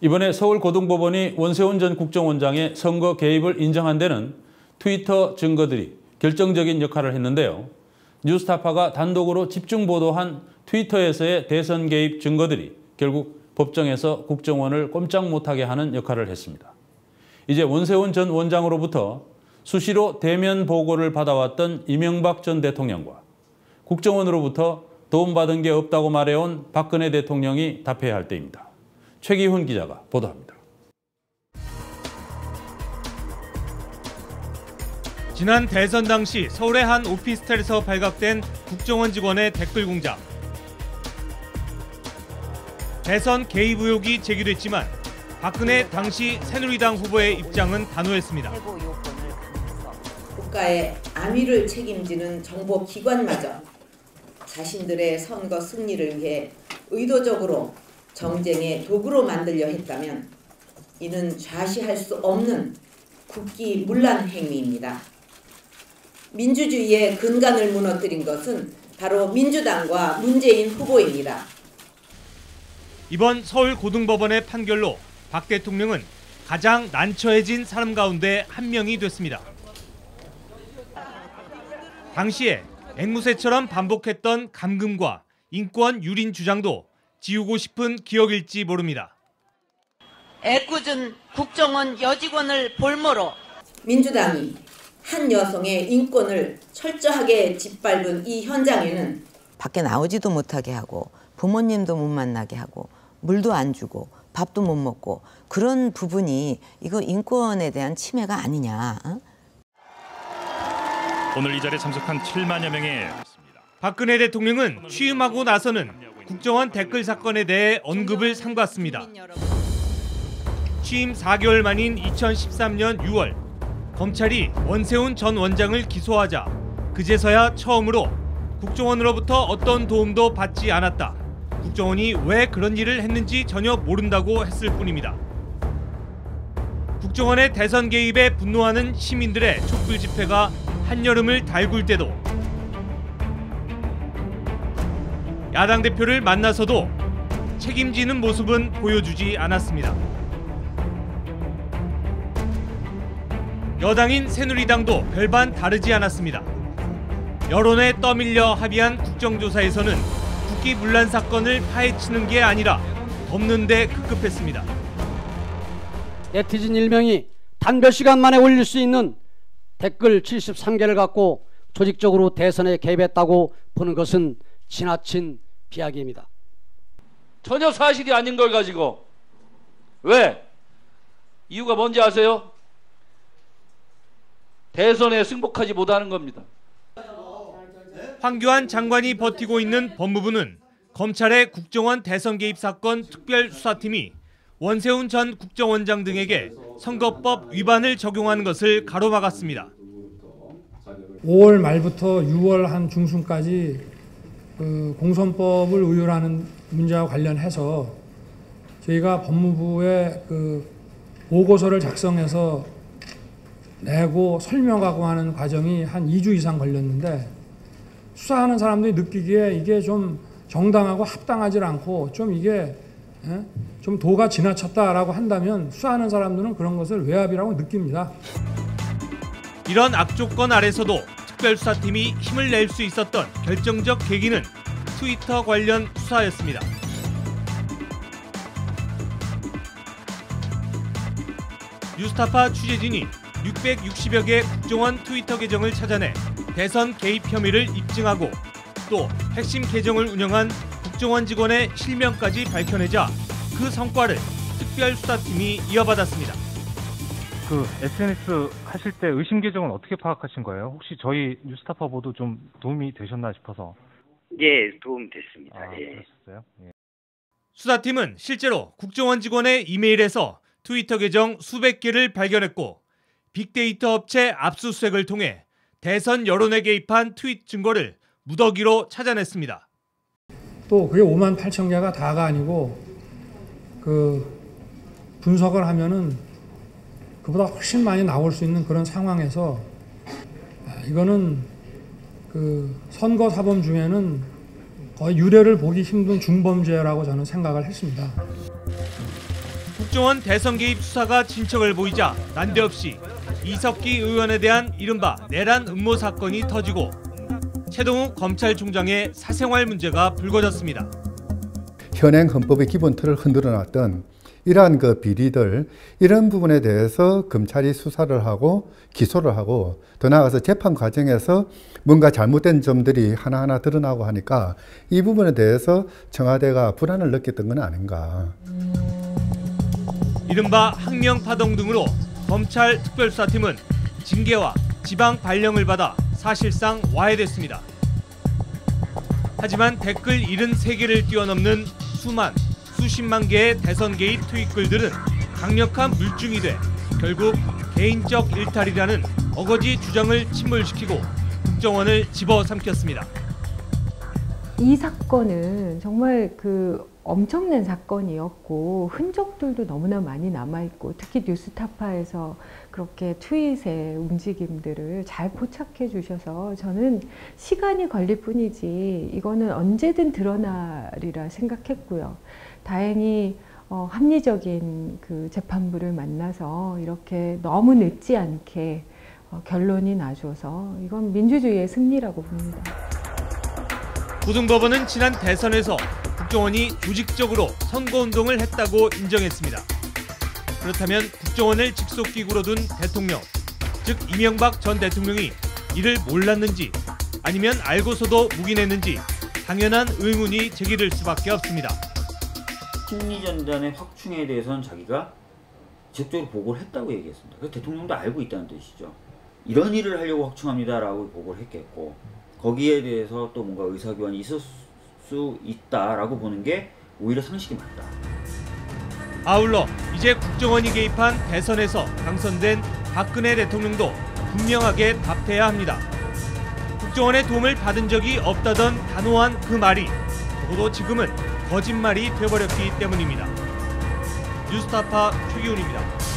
이번에 서울고등법원이 원세훈 전 국정원장의 선거 개입을 인정한 데는 트위터 증거들이 결정적인 역할을 했는데요. 뉴스타파가 단독으로 집중 보도한 트위터에서의 대선 개입 증거들이 결국 법정에서 국정원을 꼼짝 못하게 하는 역할을 했습니다. 이제 원세훈 전 원장으로부터 수시로 대면 보고를 받아왔던 이명박 전 대통령과 국정원으로부터 도움받은 게 없다고 말해온 박근혜 대통령이 답해야 할 때입니다. 최기훈 기자가 보도합니다. 지난 대선 당시 서울의 한 오피스텔에서 발각된 국정원 직원의 댓글 공작. 대선 개입 의혹이 제기됐지만 박근혜 당시 새누리당 후보의 입장은 단호했습니다. 국가의 안위를 책임지는 정보기관마저 자신들의 선거 승리를 위해 의도적으로 정쟁의 도구로 만들려 했다면 이는 좌시할 수 없는 국기문란 행위입니다. 민주주의의 근간을 무너뜨린 것은 바로 민주당과 문재인 후보입니다. 이번 서울고등법원의 판결로 박 대통령은 가장 난처해진 사람 가운데 한 명이 됐습니다. 당시에 앵무새처럼 반복했던 감금과 인권 유린 주장도 지우고 싶은 기억일지 모릅니다. 애꿎은 국정원 여직원을 볼모로 민주당이 한 여성의 인권을 철저하게 짓밟은 이 현장에는 밖에 나오지도 못하게 하고 부모님도 못 만나게 하고 물도 안 주고 밥도 못 먹고 그런 부분이 이거 인권에 대한 침해가 아니냐. 오늘 이 자리에 참석한 7만여 명의 박근혜 대통령은 취임하고 나서는 국정원 댓글 사건에 대해 언급을 삼갔습니다. 취임 4개월 만인 2013년 6월 검찰이 원세훈 전 원장을 기소하자 그제서야 처음으로 국정원으로부터 어떤 도움도 받지 않았다. 국정원이 왜 그런 일을 했는지 전혀 모른다고 했을 뿐입니다. 국정원의 대선 개입에 분노하는 시민들의 촛불 집회가 한여름을 달굴 때도 야당 대표를 만나서도 책임지는 모습은 보여주지 않았습니다. 여당인 새누리당도 별반 다르지 않았습니다. 여론에 떠밀려 합의한 국정조사에서는 국기문란 사건을 파헤치는 게 아니라 덮는 데 급급했습니다. 네티즌 1명이 단 몇 시간 만에 올릴 수 있는 댓글 73개를 갖고 조직적으로 대선에 개입했다고 보는 것은 지나친 비약입니다. 전혀 사실이 아닌 걸 가지고 왜? 이유가 뭔지 아세요? 대선에 승복하지 못하는 겁니다. 황교안 장관이 버티고 있는 법무부는 검찰의 국정원 대선 개입 사건 특별수사팀이 원세훈 전 국정원장 등에게 선거법 위반을 적용하는 것을 가로막았습니다. 5월 말부터 6월 한 중순까지 공선법을 의율하는 문제와 관련해서 저희가 법무부에 보고서를 작성해서 내고 설명하고 하는 과정이 한 2주 이상 걸렸는데 수사하는 사람들이 느끼기에 이게 좀 정당하고 합당하지 않고 좀 이게 좀 도가 지나쳤다라고 한다면 수사하는 사람들은 그런 것을 외압이라고 느낍니다. 이런 악조건 아래서도 특별수사팀이 힘을 낼 수 있었던 결정적 계기는 트위터 관련 수사였습니다. 뉴스타파 취재진이 660여 개 국정원 트위터 계정을 찾아내 대선 개입 혐의를 입증하고 또 핵심 계정을 운영한 국정원 직원의 실명까지 밝혀내자 그 성과를 특별수사팀이 이어받았습니다. 그 SNS 하실 때 의심 계정은 어떻게 파악하신 거예요? 혹시 저희 뉴스타파 보도 좀 도움이 되셨나 싶어서. 예, 도움 됐습니다. 예. 그러셨어요? 예. 수사팀은 실제로 국정원 직원의 이메일에서 트위터 계정 수백 개를 발견했고 빅데이터 업체 압수수색을 통해 대선 여론에 개입한 트윗 증거를 무더기로 찾아냈습니다. 또 그게 5만 8천 개가 다가 아니고 분석을 하면은 그보다 훨씬 많이 나올 수 있는 그런 상황에서 이거는 선거 사범 중에는 거의 유례를 보기 힘든 중범죄라고 저는 생각을 했습니다. 국정원 대선 개입 수사가 진척을 보이자 난데없이 이석기 의원에 대한 이른바 내란 음모 사건이 터지고 최동욱 검찰총장의 사생활 문제가 불거졌습니다. 현행 헌법의 기본 틀을 흔들어놨던 이러한 비리들, 이런 부분에 대해서 검찰이 수사를 하고 기소를 하고 더 나아가서 재판 과정에서 뭔가 잘못된 점들이 하나하나 드러나고 하니까 이 부분에 대해서 청와대가 불안을 느꼈던 건 아닌가. 이른바 항명파동 등으로 검찰 특별수사팀은 징계와 지방 발령을 받아 사실상 와해됐습니다. 하지만 댓글 73개를 뛰어넘는 수십만 개의 대선 개입 트윗글들은 강력한 물증이 돼 결국 개인적 일탈이라는 어거지 주장을 침몰시키고 국정원을 집어삼켰습니다. 이 사건은 정말 엄청난 사건이었고 흔적들도 너무나 많이 남아있고 특히 뉴스타파에서 그렇게 트윗의 움직임들을 잘 포착해 주셔서 저는 시간이 걸릴 뿐이지 이거는 언제든 드러나리라 생각했고요. 다행히 합리적인 재판부를 만나서 이렇게 너무 늦지 않게 결론이 나줘서 이건 민주주의의 승리라고 봅니다. 고등법원은 지난 대선에서 국정원이 조직적으로 선거운동을 했다고 인정했습니다. 그렇다면 국정원을 직속기구로 둔 대통령, 즉 이명박 전 대통령이 이를 몰랐는지 아니면 알고서도 묵인했는지 당연한 의문이 제기될 수밖에 없습니다. 심리전단의 확충에 대해서는 자기가 직접적으로 보고를 했다고 얘기했습니다. 그래서 대통령도 알고 있다는 뜻이죠. 이런 일을 하려고 확충합니다라고 보고를 했겠고 거기에 대해서 또 뭔가 의사교환이 있을 수 있다라고 보는 게 오히려 상식이 맞다. 아울러 이제 국정원이 개입한 대선에서 당선된 박근혜 대통령도 분명하게 답해야 합니다. 국정원의 도움을 받은 적이 없다던 단호한 그 말이 적어도 지금은 거짓말이 되어버렸기 때문입니다. 뉴스타파 최기훈입니다.